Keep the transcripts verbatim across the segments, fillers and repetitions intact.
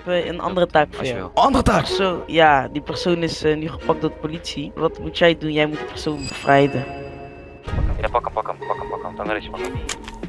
uh, een andere taak voor jou. Andere taak? Zo, ja, die persoon is uh, nu gepakt door de politie. Wat moet jij doen? Jij moet die persoon bevrijden. Ja, pak hem, pak hem, pak hem, pak hem. Dan red je, pak hem.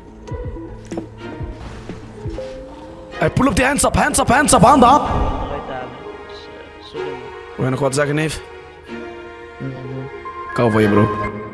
Hey, pull op die hands up, hands up, hands up, handen op! Dus, uh, sorry. Wil je nog wat zeggen, neef? Ik hou van je, bro.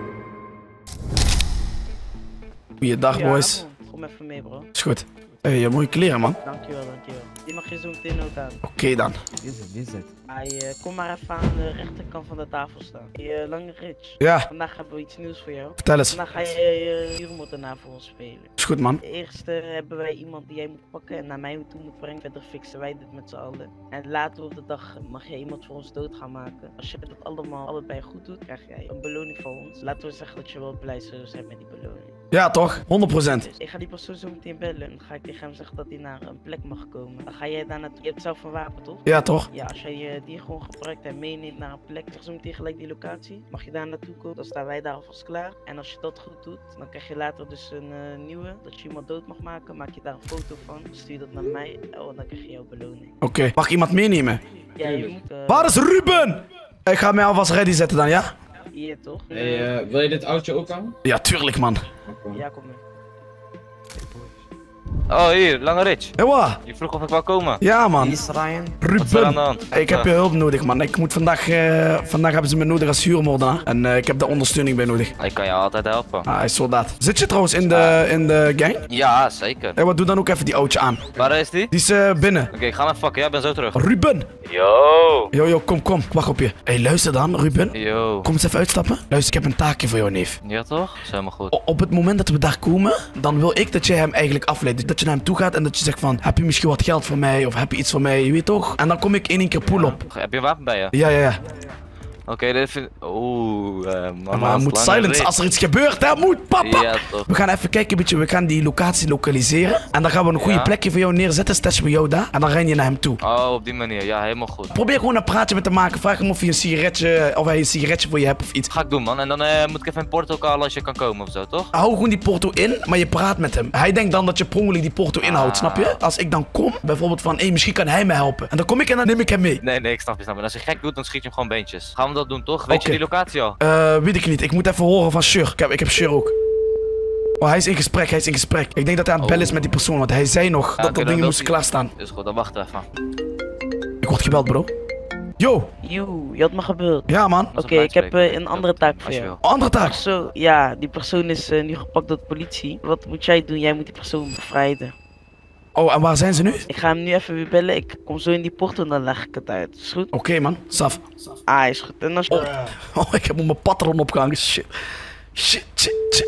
Goeiedag, Ja, boys. kom even mee, bro. Is goed. Hé, hey, je mooie kleren, man. Dankjewel, dankjewel. Die mag je zo meteen ook aan. Oké okay, dan. Wie is het, wie is het? Hij, uh, kom maar even aan de rechterkant van de tafel staan. Hey, uh, Lange Rich. Ja. Vandaag hebben we iets nieuws voor jou. Vertel eens. Vandaag ga je uh, huurmoordenaar voor ons spelen. Is goed, man. Eerst uh, hebben wij iemand die jij moet pakken en naar mij toe moet brengen. Verder fixen wij dit met z'n allen. En later op de dag mag jij iemand voor ons dood gaan maken. Als je dat allemaal allebei goed doet, krijg jij een beloning van ons. Laten we zeggen dat je wel blij zou zijn met die beloning. Ja, toch? honderd procent. Dus ik ga die persoon zo meteen bellen en dan ga ik tegen hem zeggen dat hij naar een plek mag komen. Dan ga jij daar naartoe. Je hebt zelf een wapen, toch? Ja, toch? Ja, als jij uh, die gewoon gebruikt en meeneemt naar een plek, zeg zo meteen gelijk die locatie. Mag je daar naartoe komen, dan staan wij daar alvast klaar. En als je dat goed doet, dan krijg je later dus een uh, nieuwe. Dat je iemand dood mag maken, maak je daar een foto van. Stuur je dat naar mij en dan krijg je jouw beloning. Oké. Okay. Mag ik iemand meenemen? Ja, je moet... Uh... Waar is Ruben? Ik ga mij alvast ready zetten dan, ja? Hier toch? Hey, uh, wil je dit oudje ook aan? Ja, tuurlijk, man. Ja, kom mee. Oh, hier, Lange Rich. Hé, wat? Je vroeg of ik wou komen. Ja, man. Wie is Ryan? Ruben. Hey, ik heb je hulp nodig, man. Ik moet vandaag, uh, vandaag hebben ze me nodig als huurmoordenaar. En uh, ik heb de ondersteuning bij nodig. Ik kan je altijd helpen. Ah, is soldaat. Zit je trouwens in de, in de gang? Ja, zeker. Hé, wat doe dan ook even die oudje aan. Waar is die? Die is uh, binnen. Oké, okay, ik ga hem fucken. Ja, ben zo terug. Ruben. Yo. Yo, yo, kom, kom. Wacht op je. Hé, hey, luister dan, Ruben. Yo. Kom eens even uitstappen. Luister, ik heb een taakje voor jou, neef. Ja, toch? Is helemaal goed. O op het moment dat we daar komen, dan wil ik dat jij hem eigenlijk afleidt. Dus dat je naar hem toe gaat en dat je zegt van, heb je misschien wat geld voor mij? Of heb je iets voor mij? Je weet toch? En dan kom ik in één keer pull op. Heb je een wapen bij je? Ja, ja, ja. Oké, okay, dit vind Oeh, uh, man. Maar moet silence als er iets gebeurt, hè? Moet, papa! Ja, toch. We gaan even kijken, beetje, we gaan die locatie lokaliseren. En dan gaan we een goede ja. plekje voor jou neerzetten, stashen we jou daar. En dan ren je naar hem toe. Oh, op die manier. Ja, helemaal goed. Probeer gewoon een praatje met hem te maken. Vraag hem of hij een sigaretje, of hij een sigaretje voor je hebt of iets. Ga ik doen, man. En dan uh, moet ik even een porto halen als je kan komen of zo, toch? Hou gewoon die porto in, maar je praat met hem. Hij denkt dan dat je per ongeluk die porto inhoudt, ah. snap je? Als ik dan kom, bijvoorbeeld van, hé, hey, misschien kan hij me helpen. En dan kom ik en dan neem ik hem mee. Nee, nee, ik snap je, snap je. En als je gek doet, dan schiet je hem gewoon beentjes. Gaan we dat doen, toch? Weet okay. je die locatie al? Uh, weet ik niet. Ik moet even horen van Shur. Ik heb, ik heb Shur ook. Oh, hij is in gesprek, hij is in gesprek. Ik denk dat hij aan het bellen is met die persoon, want hij zei nog ja, dat er dingen moesten klaarstaan. Is goed, dan wacht even. Ik word gebeld, bro. Yo! Yo, je had me gebeld. Ja, man. Oké, okay, ik heb uh, een andere taak voor jou. Andere taak? Zo, ja, die persoon is uh, nu gepakt door de politie. Wat moet jij doen? Jij moet die persoon bevrijden. Oh, en waar zijn ze nu? Ik ga hem nu even weer bellen. Ik kom zo in die porto en dan leg ik het uit. Is goed? Oké, okay, man. Saf. Ah, is goed. En als... oh. oh, ik heb op mijn patron opgehangen. Shit. Shit, shit, shit.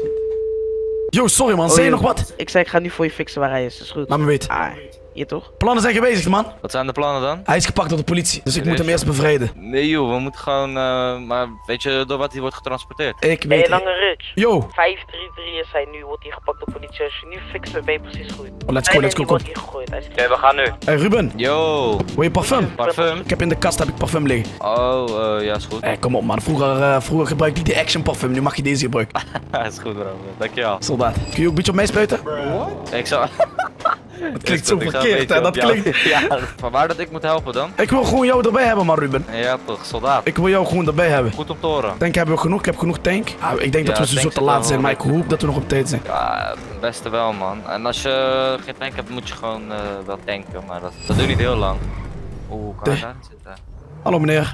Yo, sorry man. Oh, zei je nog wat? Ik zei, ik ga nu voor je fixen waar hij is. Is goed? Laat me weten. Ah, hier toch? Plannen zijn gewijzigd, man. Wat zijn de plannen dan? Hij is gepakt door de politie, dus ik moet hem eerst bevrijden. Nee joh, we moeten gewoon, uh, maar weet je door wat hij wordt getransporteerd? Ik weet het. Hey, Lange Rich. Yo. vijf drie drie is hij nu, wordt hij gepakt door de politie. Als je nu fixt, dan ben je precies goed. Oh, let's go, let's go, kom. Oké, okay, we gaan nu. Hey Ruben. Yo. Wil je parfum? Parfum? Ik heb in de kast heb ik parfum liggen. Oh, uh, ja is goed. Hey, kom op man, vroeger, uh, vroeger gebruikte ik de Action parfum, nu mag je deze gebruiken. is goed bro, dankjewel. Soldaat. Kun je ook een beetje op mij spuiten? Wat? Ik zou... Dat klinkt zo verkeerd hè, dat klinkt... Ja, van waar dat ik moet helpen dan? Ik wil gewoon jou erbij hebben man Ruben. Ja toch, soldaat. Ik wil jou gewoon erbij hebben. Goed om te horen. Tank hebben we genoeg, ik heb genoeg tank. Ah, ik denk ja, dat we zo te laat zijn, maar ik hoop dat we nog op tijd zijn. Ja, het beste wel man. En als je geen tank hebt moet je gewoon uh, wel tanken, maar dat, dat duurt niet heel lang. Oeh, kan ik daar zitten? Hallo meneer.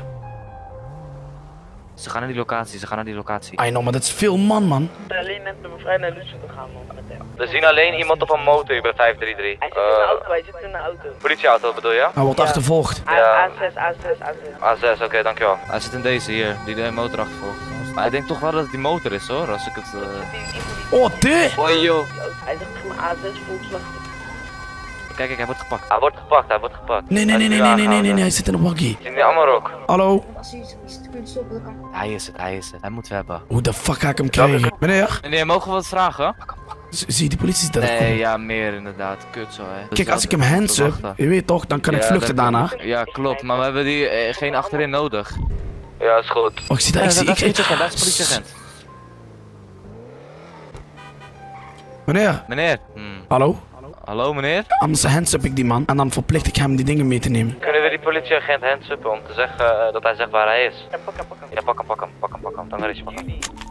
Ze gaan naar die locatie, ze gaan naar die locatie. I know, maar dat is veel man, man. Alleen net met mevrouw naar Lucie te gaan, man. Met hem. We zien alleen iemand op een motor bij vijf drie drie. Hij zit uh, in de auto, hij zit in de auto. Politieauto bedoel je? Hij wordt ja. achtervolgd. Ja. A zes, A zes, A zes. A zes, oké, okay, dankjewel. Hij zit in deze hier, die de motor achtervolgt. Maar ik denk toch wel dat het die motor is hoor, als ik het... Uh... Oh, dit! Hoi joh. Hij zegt gewoon A zes, Volkswagen. Kijk, kijk, hij wordt gepakt. Hij wordt gepakt, hij wordt gepakt. Nee, nee, nee, nee, nee, nee, nee, nee, nee, hij zit in een waggie. Zit in allemaal ook. Hallo? Als hij iets kunt stoppen, dan kan. Hij is het, hij is het. Hij moet we hebben. Hoe de fuck ga ik hem krijgen? Meneer? Meneer, mogen we wat vragen? Zie je die politie dat Nee, komen? Ja, meer inderdaad. Kut zo, hè. Kijk, als ik hem hands up, je weet toch, dan kan ja, ik vluchten daarna. Ja, klopt, maar we hebben die eh, geen achterin nodig. Ja, is goed. Oh, ik zie dat, ik zie... Dat ik is politieagent. Meneer? Meneer? Hmm. Hallo? Hallo meneer? Anders hands-up ik die man en dan verplicht ik hem die dingen mee te nemen. Kunnen we die politieagent hands-uppen om te zeggen uh, dat hij zegt waar hij is? Ja, pak hem, pak hem. Ja, pak hem, pak hem, pak hem, pak hem. Dan is je pak hem.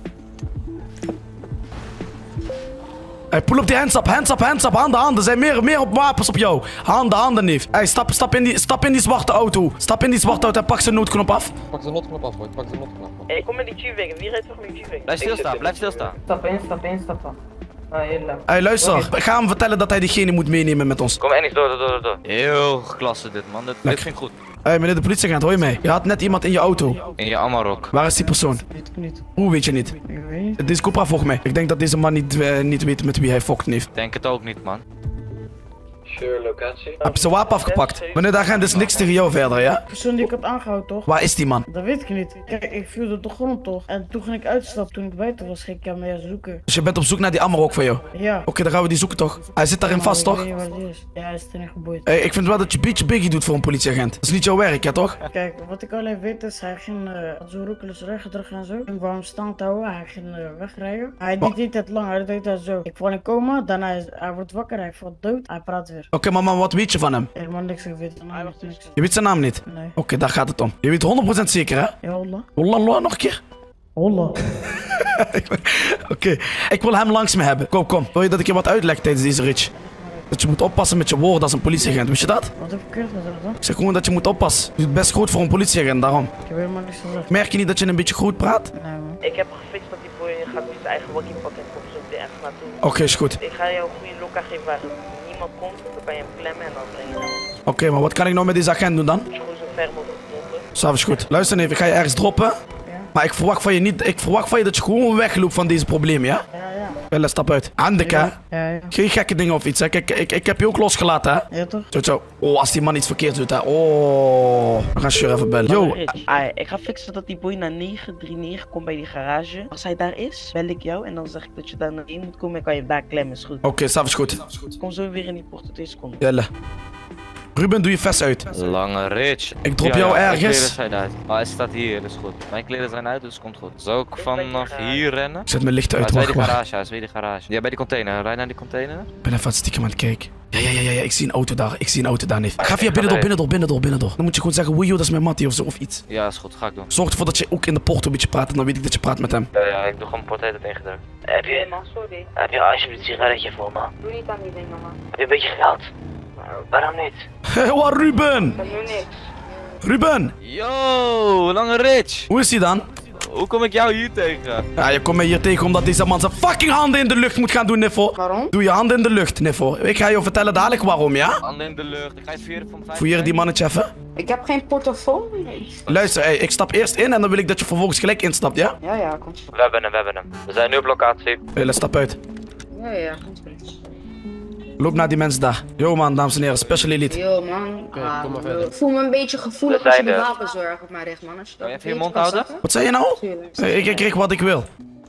Hey, pull op die hands-up, hands-up, hands-up, handen, handen. Er zijn meer, meer op wapens op jou. Handen, handen, neef. Hey, stap, stap, in die, stap in die zwarte auto. Stap in die zwarte auto en pak zijn noodknop af. Pak de noodknop af, hoor. Pak de noodknop af. Hé, kom met die G-Wagon. Wie rijdt toch met die G-Wagon? Blijf stilstaan, blijf stilstaan. Stap in, stap in, stap in. Ah, heel leuk. Hey, luister. Ik ga hem vertellen dat hij diegene moet meenemen met ons. Kom Ennis, door, door, door, door. Heel klasse dit man, dit, dit ging goed. Hey, meneer de politieagent, hoor je mij? Je had net iemand in je auto. In je Amarok. Waar is die persoon? Weet ik niet. Hoe weet je niet? Ik weet niet. Dit is Cupra volgens mij. Ik denk dat deze man niet, uh, niet weet met wie hij fokt, neef. Denk het ook niet man. Sure, locatie. Heb je zijn wapen afgepakt? Meneer de agent, is niks tegen jou verder, ja? De persoon die ik had aangehouden, toch? Waar is die man? Dat weet ik niet. Kijk, ik viel op de grond, toch? En toen ging ik uitstappen. Toen ik buiten was, ging ik hem weer zoeken. Dus je bent op zoek naar die Amarok van jou? Ja. Oké, dan gaan we die zoeken toch? Hij zit daarin Maar vast, ik toch? weet niet waar die is. Ja, hij is erin geboeid. Hey, ik vind wel dat je een beetje biggie doet voor een politieagent. Dat is niet jouw werk, ja toch? Kijk, wat ik alleen weet is, hij ging uh, zo roekeloos rechtgedrukt en zo. Ik wou hem stand houden, hij ging uh, wegrijden. Hij deed niet het lang, hij deed dat zo. Ik val in coma, daarna is, hij wordt wakker, hij valt dood, hij praat weer. Oké, maar man, wat weet je van hem? Helemaal niks, ik weet het Hij nog was niks. Je weet zijn naam niet? Nee. Oké, daar gaat het om. Je weet honderd procent zeker, hè? Ja, holla. Holla, nog een keer. Holla. Oké, ik wil hem langs me hebben. Kom, kom. Wil je dat ik je wat uitleg tijdens deze ritje? Dat je moet oppassen met je woorden als een politieagent, wist je dat? Wat heb ik verkeerd gezegd dan? Ik zeg gewoon dat je moet oppassen. Je doet best groot voor een politieagent, daarom. Ik heb helemaal niks gezegd. Merk je niet dat je een beetje groot praat? Nee man. Ik heb gefixt dat die boy gaat nu zijn eigen wakkie pakken en komt zo meteen echt naartoe. Oké, is goed. Ik ga jou een goede lokka geven waar niemand komt. Dan kan je hem klemmen en dan breng je hem. Oké, maar wat kan ik nou met deze agent doen dan? Moet je gewoon zo ver mogelijk pompen. S'avonds goed. Luister even, ik ga je ergens droppen. Ja? Maar ik verwacht van je niet, ik verwacht van je dat je gewoon wegloopt van deze problemen, ja? Ja, ja. Wel, stap uit. Handig, hè? Ja, ja. Geen gekke dingen of iets, hè? Kijk, ik, ik heb je ook losgelaten, hè? Ja toch? Zo, zo. Oh, als die man iets verkeerd doet, hè? Oh. We gaan Sjur even bellen. Yo. Ah, ik ga fixen dat die boy naar negen drie negen komt bij die garage. Als hij daar is, bel ik jou en dan zeg ik dat je daar naar in moet komen en kan je hem daar klemmen, is goed. Oké, okay, s'avonds goed. Kom zo weer in die poort, twee seconden. Jelle. Ruben, doe je vest uit. Lange Rich. Ik drop jou Mijn ergens. kleren zijn uit. Oh, hij staat hier, dat is goed. Mijn kleren zijn uit, dus het komt goed. Zou ik vanaf hier rennen? Ik zet mijn lichten uit, Hij is bij wacht, die wacht. garage, hij is bij die garage. Ja, bij die container. Rijd naar die container. Ik ben even stiekem aan het kijken. Ja, ja, ja, ja, ja, ik zie een auto daar. Ik zie een auto daar, neef. Ga via binnendoor, binnendoor, binnendoor, binnendoor. Dan moet je gewoon zeggen, woejo, dat is mijn mattie of zo, of iets. Ja, is goed, ga ik doen. Zorg ervoor dat je ook in de porto een beetje praat en dan weet ik dat je praat met hem. Ja, ja, ik doe gewoon mijn portret ingedrukt. Heb je, Man, sorry. heb je alsjeblieft een sigaretje voor me? Doe niet aan die dingen, man. Heb je een beetje geld? Waarom niet? Hé, wat Ruben? Dat doe niks. Ruben, Yo, Lange Rich. hoe is hij dan? Hoe kom ik jou hier tegen? Ja, je komt mij hier tegen omdat deze man zijn fucking handen in de lucht moet gaan doen, Niffo. Waarom? Doe je handen in de lucht, Niffo. Ik ga je vertellen dadelijk waarom, ja? Handen in de lucht. Ik ga je vieren van vijf. Fouilleer die mannetje even. Ik heb geen portofoon. Nee. Luister, hey, ik stap eerst in en dan wil ik dat je vervolgens gelijk instapt, ja? Ja, ja, komt goed. We hebben hem, we hebben hem. We zijn nu op locatie. Hé, stap uit. Ja, ja, komt goed. Loop naar die mensen daar. Yo man, dames en heren, special elite. Yo, man. Ah, kom maar yo. verder. Ik voel me een beetje gevoelig We als je zijn de er. wapenzorg op mij richt, man. Als je dat Kan je even een je mond beetje kan houden? zeggen. Wat zei je nou? Tuurlijk. Hey, ik, ik kreeg wat ik wil.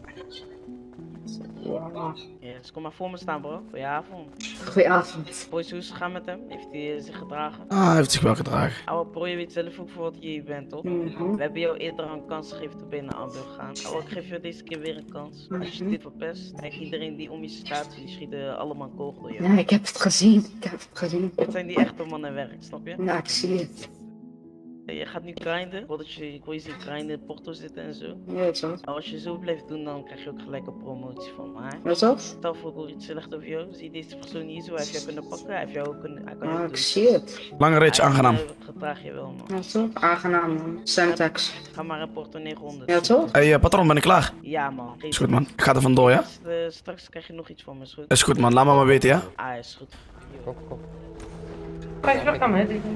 Ja, man. Ja, dus kom maar voor me staan, bro. Goedenavond. Goedenavond. Boys, hoe is het gaan met hem? Heeft hij eh, zich gedragen? Ah, hij heeft zich wel gedragen. Oude bro, je weet zelf ook voor wat je hier bent, toch? Mhm. We hebben jou eerder een kans gegeven toen ben je naar Amber gegaan. Oude, ik geef je deze keer weer een kans. Als je Mhm. dit verpest, en iedereen die om je staat, die schieten allemaal een kogel door je. Ja, ik heb het gezien. Ik heb het gezien. Dit zijn die echte mannen werk, snap je? Ja, ik zie het. Je gaat nu grinden, ik wil, dat je, ik wil je zien grinden in Porto zitten en zo. Je weet zo. Maar als je zo blijft doen, dan krijg je ook gelijk een promotie van me. hè? Weet zo? Stel voor ik hoor iets slecht over jou, zie deze persoon hier zo, hij heeft jou kunnen pakken, hij heeft jou ook kunnen, hij kan jou Ja, ook ik doen. zie het. Lange ritje, aangenaam. Hij, eh, gedraag je wel, man. Ja, toch? Aangenaam, man. Syntax. Ga maar in Porto negenhonderd. Ja, toch? Hé, hey, uh, patron, ben ik klaar? Ja, man. Geen Is goed, man. Ik ga er vandoor, ja? Uh, straks krijg je nog iets van me, is goed? Is goed, man. Laat me maar weten, ja? Ah, is goed. Kom, kom. Ga je terug aan me, hè?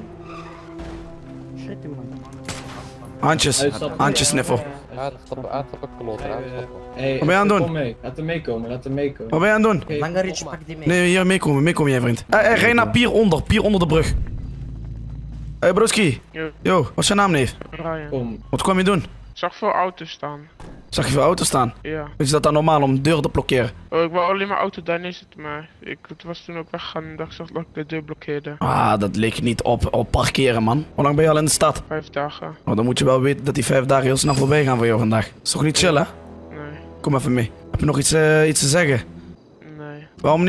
Handjes. Uitstappen. Handjes, Niffo. Uitstappen, uitstappen, kloot. Uitstappen. Wat ben je aan het doen? Kom mee. Laat hem meekomen, laat hem meekomen. Wat ben je aan het doen? Oké, Lange Rich, kom maar. pak die mee. Nee, hier meekomen. Meekomen, jij vriend. Hé, hey, rij naar pier onder. Pier onder de brug. Hé, hey, broski. Yo, wat is je naam, neef? Brian. Kom. Wat kwam je doen? Ik zag veel auto's staan. Zag je veel auto's staan? Ja. Is dat dan normaal om deuren te blokkeren? Oh, ik wou alleen maar auto daar neerzetten, maar ik het was toen ook weggegaan en dacht dat ik de deur blokkeerde. Ah, dat leek niet op, op parkeren, man. Hoe lang ben je al in de stad? Vijf dagen. Oh, dan moet je wel weten dat die vijf dagen heel snel voorbij gaan voor jou vandaag. Is toch niet chill, hè? Nee, Kom even mee. Heb je nog iets, eh, iets te zeggen? nee. Waarom niet? Ja,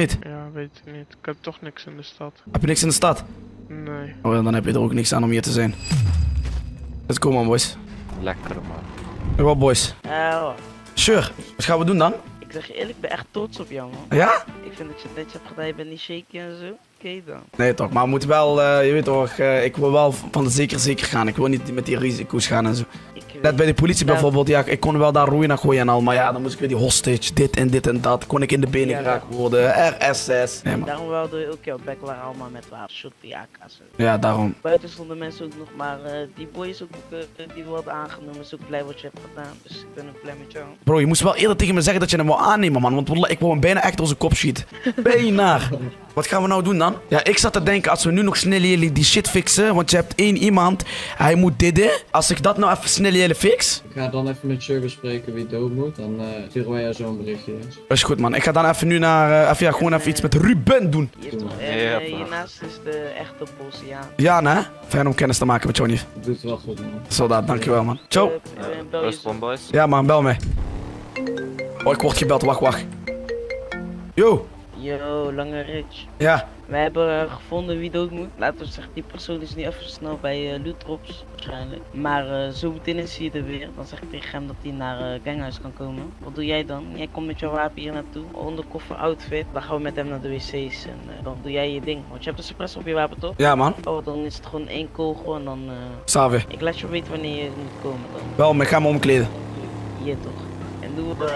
weet ik niet. Ik heb toch niks in de stad. Heb je niks in de stad? Nee. Oh ja, dan heb je er ook niks aan om hier te zijn. Let's go man, boys. Lekker man. Ja, wel boys. Ja hoor. Sure, wat gaan we doen dan? Ik zeg je eerlijk, ik ben echt trots op jou man. Ja? Ik vind dat je het netjes hebt gedaan, je bent niet shaky en zo. Oké dan. Nee toch, maar we moeten wel, uh, je weet toch, uh, ik wil wel van de zeker zeker gaan. Ik wil niet met die risico's gaan en zo. Ik Net bij de politie Ja. bijvoorbeeld, ja, ik kon wel daar roeien naar gooien en al, maar ja, dan moest ik weer die hostage, dit en dit en dat. Kon ik in de benen Ja, geraakt worden, R S S. Nee man, Daarom wilden we ook jouw back waren allemaal met wapens, shot die A K's. ja daarom. Buiten stonden mensen ook nog, maar uh, die boy is ook, uh, die we hadden aangenomen, is ook blij wat je hebt gedaan. Dus ik ben ook blij met jou. Bro, je moest wel eerder tegen me zeggen dat je hem wil aannemen man, want wallah, ik wou hem bijna echt door zijn kop schieten. Bijna. Wat gaan we nou doen dan? Ja, ik zat te denken, als we nu nog snel jullie die shit fixen, want je hebt één iemand, hij moet didden. Als ik dat nou even snel jullie fix. Ik ga dan even met Sure bespreken wie dood moet, dan uh, sturen wij jou zo'n berichtje. Dat is goed man, ik ga dan even nu naar, uh, even, ja, gewoon even iets met Ruben doen. Hier toch, en Ja, uh, hiernaast is de echte Bosniaan. Ja, hè? Fijn om kennis te maken met jou, Nief. Dat doet wel goed man. Soldaat, dankjewel man. Ciao. Uh, uh, bel je Rust zo. man boys. Ja man, bel mij. Oh, ik word gebeld, wacht, wacht. Yo. Yo, Lange Rich. Ja. We hebben uh, gevonden wie dood moet. Laten we zeggen, die persoon is nu even snel bij uh, Lutrops, waarschijnlijk. Maar uh, zo meteen is hij er weer. Dan zeg ik tegen hem dat hij naar uh, ganghuis kan komen. Wat doe jij dan? Jij komt met jouw wapen hier naartoe. Onderkoffer outfit. Dan gaan we met hem naar de wc's en uh, dan doe jij je ding. Want je hebt een suppressor op je wapen, toch? Ja man. Oh, dan is het gewoon één kogel en dan... Uh, Savi. ik laat je weten wanneer je moet komen dan. Wel, maar ik ga me omkleden. Hier toch. En doen we...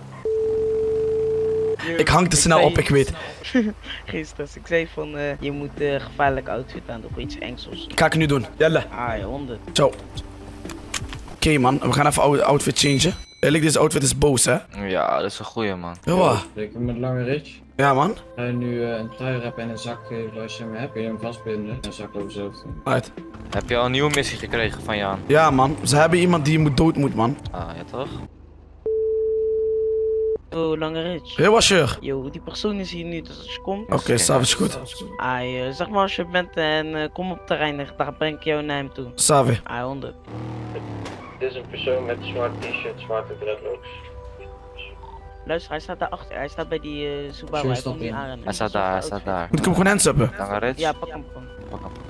Ik hang te snel op, ik weet. Geen stress. Ik zei van, uh, je moet uh, gevaarlijke outfit aan doen. Of iets engs of zo. Ga ik nu doen. Jelle. Ah, ja, honderd. Ciao. Oké okay, man, we gaan even out outfit changen. Eerlijk, deze outfit is boos hè. Ja, dat is een goeie man. Ja waar? Spreken met Lange Rich. Ja man. Ga je nu uh, een truirep en een zak geven als je hem hebt, kun je hem vastbinden en een zak over zijn hoofd doen. Right. Heb je al een nieuwe missie gekregen van Jan? Ja man, ze hebben iemand die moet dood moet man. Ah, ja toch? Oh, Lange Rich. Heel was je. Yo, die persoon is hier nu, dus als je komt... Oké, okay, Savi is goed. Ah, uh, zeg maar als je bent en uh, kom op terrein, daar breng ik jou naar hem toe. Savi. Ah, honderd. Dit is een persoon met een zwart t-shirt, zwarte dreadlocks. Luister, hij staat daarachter. Hij staat bij die uh, Subaru. Zo Hij stap komt nu in. aan. Hij staat daar, hij staat daar. Moet ik hem gewoon handsuppen? Lange Rich? Ja, pak hem gewoon. Pak hem.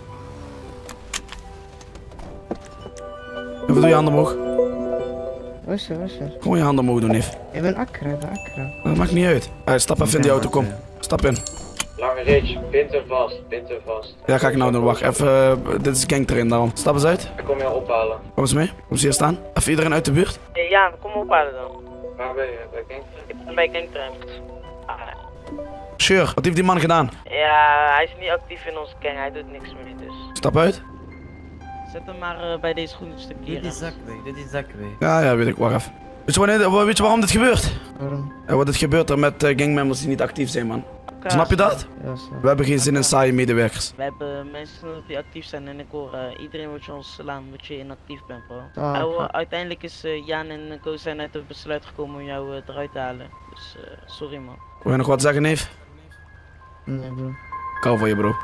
Even doe je handen omhoog. Wat is er, wat is er? Gewoon je handen omhoog doen, Nief. Ik ben Accra, ik ben Accra. Dat maakt niet uit. Hey, stap even in die auto, kom. Stap in. Lange Rich, bind hem vast, bind hem vast. Ja, ga ik nou doen. Wacht, even. Uh, dit is gangterrein daarom. Stap eens uit. Ik kom jou ophalen. Kom eens mee. Kom eens hier staan. Even iedereen uit de buurt. Hey, ja, kom op halen dan. Waar ben je? Bij Gangster? Ik ben bij Gangtrein. Ah, Sure, wat heeft die man gedaan? ja, hij is niet actief in onze gang. Hij doet niks meer, dus... Stap uit. Zet hem maar uh, bij deze groene stukje hier. Dit is zakwe, dit is zakwe. Ja, ja, weet ik. Wacht even. Weet je, wanneer, weet je waarom dit gebeurt? Waarom? Ja, wat het gebeurt er met uh, gangmembers die niet actief zijn, man. Snap je dat? Ja, zo. We hebben geen zin in saaie medewerkers. We hebben mensen nodig die actief zijn en ik hoor uh, iedereen wordt je ons slaan omdat je inactief bent, bro. Ah, Nou, uh, oké. uiteindelijk is uh, Jan en Ko zijn uit het besluit gekomen om jou uh, eruit te halen. Dus uh, sorry man. Wil je nog wat zeggen, neef? Nee, bro. Ik hou van je, bro.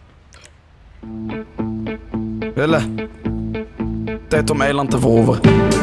Wille. Tijd om eiland te veroveren.